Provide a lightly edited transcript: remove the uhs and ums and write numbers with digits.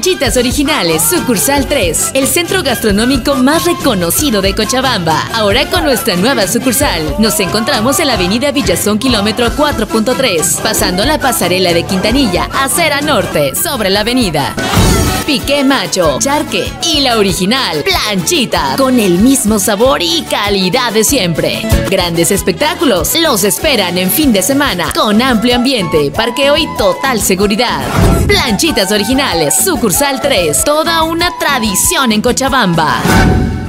Planchitas Originales, sucursal 3, el centro gastronómico más reconocido de Cochabamba. Ahora con nuestra nueva sucursal. Nos encontramos en la avenida Villazón, kilómetro 4.3, pasando la pasarela de Quintanilla, acera norte, sobre la avenida. Piqué Macho, Charque y la original Planchita, con el mismo sabor y calidad de siempre. Grandes espectáculos los esperan en fin de semana, con amplio ambiente, parqueo y total seguridad. Planchitas Originales, sucursal 3, toda una tradición en Cochabamba.